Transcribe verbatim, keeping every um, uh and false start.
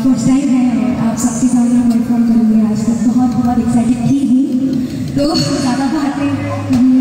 first time है और आप सबके सामने परफॉर्म करूँगी आज तक बहुत बहुत एक्साइटेड थी हूँ, तो ज़्यादा बातें